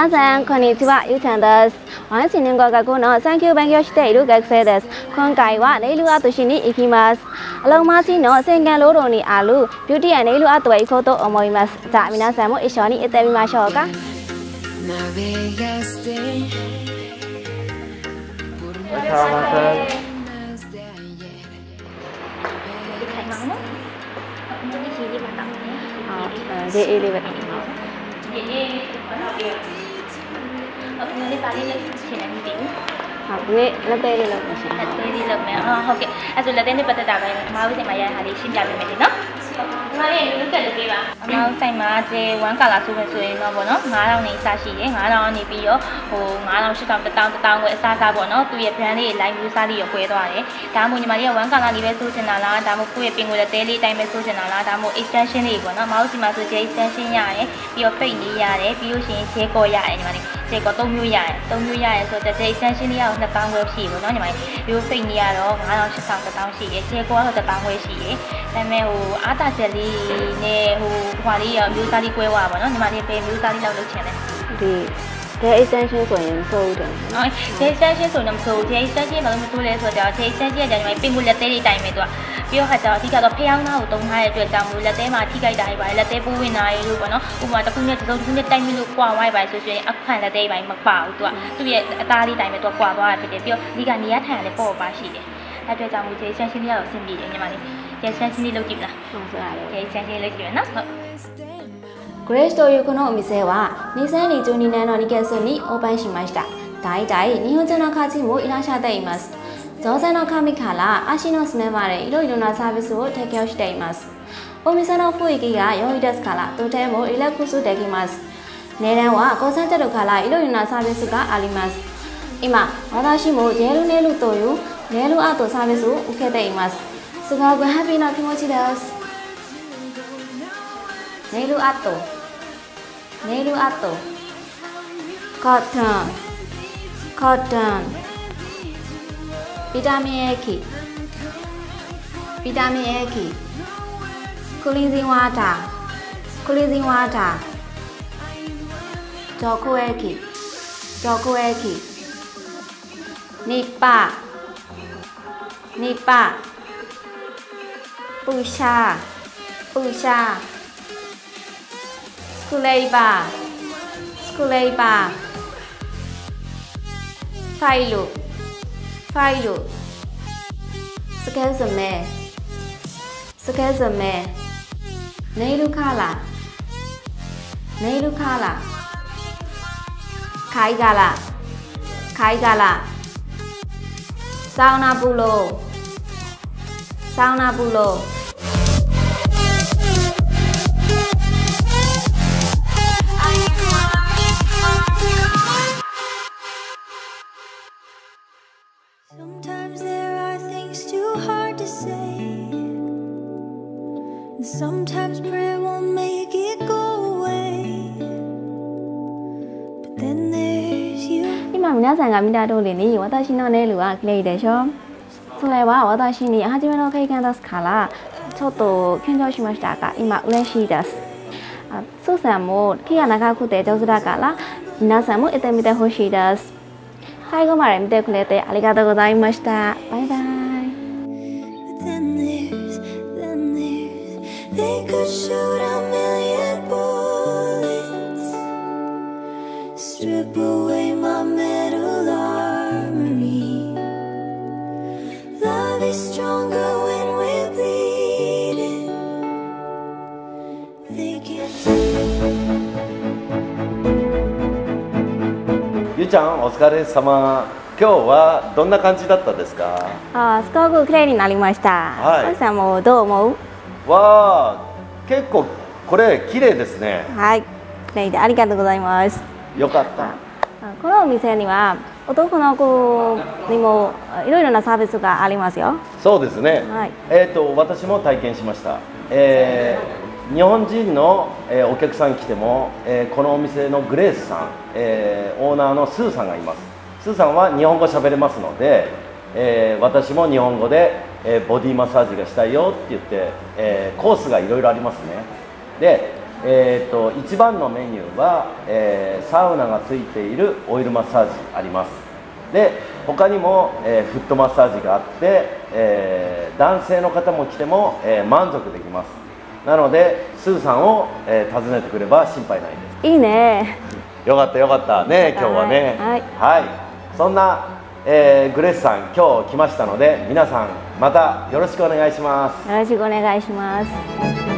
皆さんこんにちは、ゆうちゃんです。私日本学校の産休勉強している学生です。今回はネイルアートしに行きます。アロマ市の洗顔ロードにあるビューティーネイルアートへ行こうと思います。じゃあ皆さんも一緒に行ってみましょうか。Dễ đi vậy. Ini paling sini ini. Ini latte đi lợn. Latte đi lợn mẹ. Ok. Asu latte ni pada dah kan. Mau sih maya hari sini jadi macam no. Mari dulu kita lagi bah. Mau saya macam wan kalau suwe no bono. Ngarang ni sasi ye. Ngarang ni bio. Ngarang sih tahun gue sasa bono. Tu ye plan ni lain view sari yo kue tu ada. Tamu ni mari wan kalau ni besu jenala. Tamu kue pinggul latte ni time besu jenala. Tamu extension ni bono. Mau sih masuk je extension ya ye. Bio fake ni ya ye. Bio sih ceko ya ye ni mari. Ceko tunggu ya ye. So jadi extension ni ya. Tahun gue sih bono ni mari. Bio fake ni ya lo. Ngarang sih tahun sih ye. Ceko atau tahun gue sih ye. Tapi ada jadi ni hari view sari kue wa bono. Ni mari pe view sari lau lucen eh. Di cái extension của em sâu rồi. Cái extension của em sâu, cái extension mà mình tu lên rồi đó, cái extension là mình pin bullet đi tay mình đó. Bây giờ hạt thì cái phe nào tung hai rồi tạm bullet mà thì cái đại bài là té bùi này luôn đó. Mà ta cũng nhớ từ cũng nhớ tay mình luôn qua vai bài rồi áp phải là tay bài mặc bảo đó. Tôi bây giờ ta đi tay mình qua vai phải bây giờ đi cái này thằng này bỏ ba xí. Ta bây giờ mình cái extension là xin gì nhưng mà cái extension đi lâu chịu nè. Cái extension lâu chịu nè. Grace というこのお店は2022年の2月にオープンしました。大体日本人の方もいらっしゃっています。女性の髪から足のすねまでいろいろなサービスを提供しています。お店の雰囲気が良いですからとてもリラックスできます。値段は5000ドルからいろいろなサービスがあります。今、私もジェルネイルというネイルアートサービスを受けています。すごくハッピーな気持ちです。ネイルアートコットンビタミン A クリージングワーターチョコ液ニッパープーシャースクレイバーファイルスケズメネイルカラー貝殻サウナブロー Sometimes there are things too hard to say. And sometimes prayer won't make it go away. But then there's you. 今皆さんが見た通りに私のネイルは綺麗でしょ。それは私に初めの経験ですからちょっと緊張しましたが今嬉しいです。スーさんも気が長くて上手だから皆さんも行ってみてほしいです。最後まで見てくれてありがとうございました。バイバイ。They could shoot a million bullets, strip away my metal armory. Love is stronger when we're bleeding. They can't take. ゆうちゃんお疲れ様。今日はどんな感じだったですか？ すごく綺麗になりました。 はい。 さんもどう思う？ わあ、結構これ綺麗ですね。 はい、綺麗でありがとうございます。 よかった。 このお店には男の子にもいろいろなサービスがありますよ。 そうですね。 はい。 私も体験しました。日本人のお客さん来ても、このお店のグレースさん、オーナーのスーさんがいます。スーさんは日本語喋れますので、私も日本語で、ボディマッサージがしたいよって言って、コースがいろいろありますね。で、 一番のメニューは、サウナがついているオイルマッサージあります。で他にも、フットマッサージがあって、男性の方も来ても、満足できます。なのでスーさんを、訪ねてくれば心配ないです。 いいね。 よかったよかったね、今日はね。はい、そんな、グレースさん今日来ましたので、皆さんまたよろしくお願いします。 よろしくお願いします。